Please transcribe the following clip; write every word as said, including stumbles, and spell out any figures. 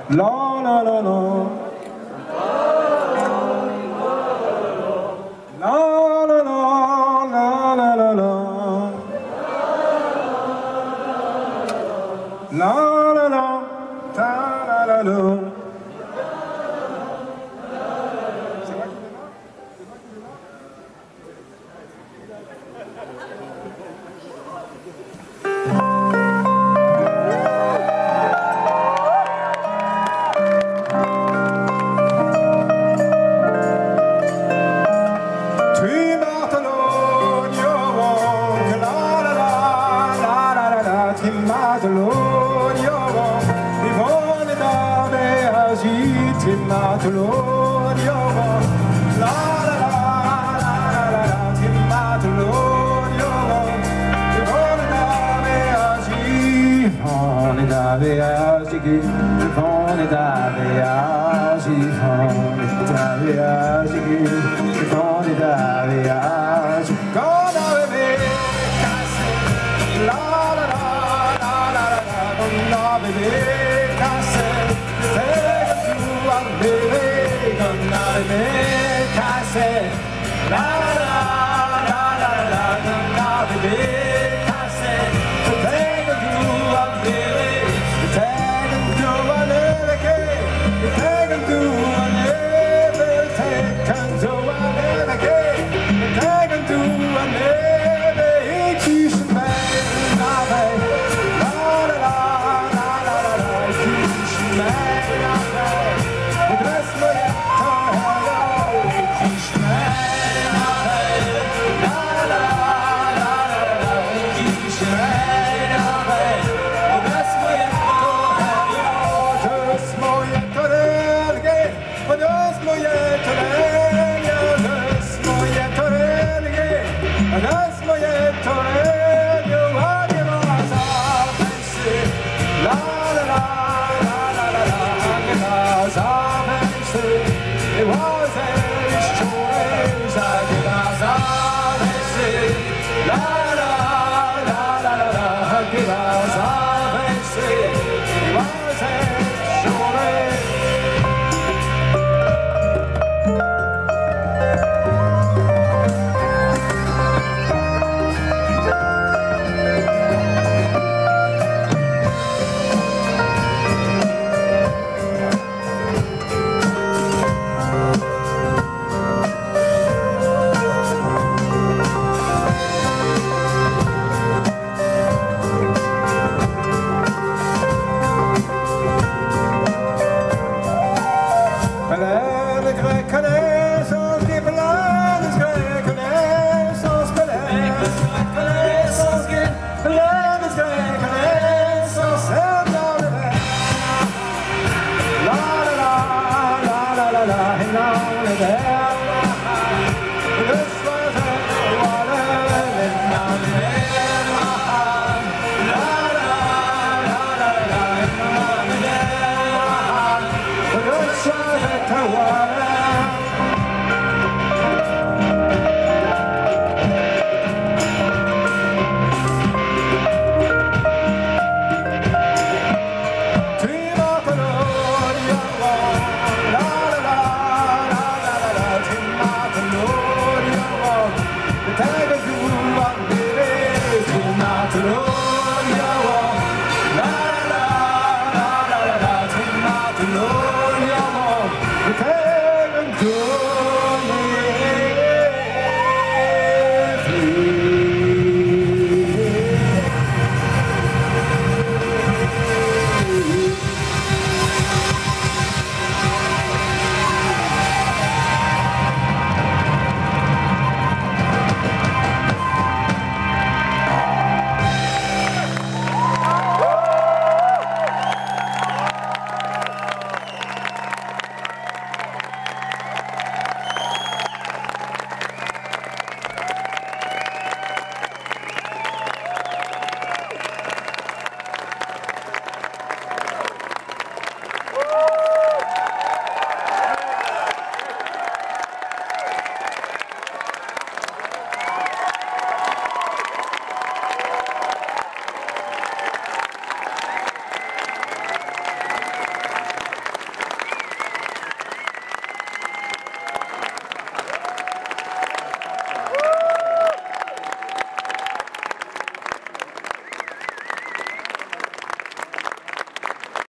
La la la la. La la la la la la la. La la la ta la la la. Martolod, yaouank, die vonet daar veajiñ, tim Martolod, yaouank, la la la la la la, tim Martolod, yaouank, die vonet daar veajiñ, vonet daar veajiñ, vonet daar veajiñ, vonet daar veajiñ, vonet daar veajiñ, Gant avel, kaset, la la la. Beteg, kaset, Douar Nevez, Gant avel, kaset, la la la la la, Gant avel.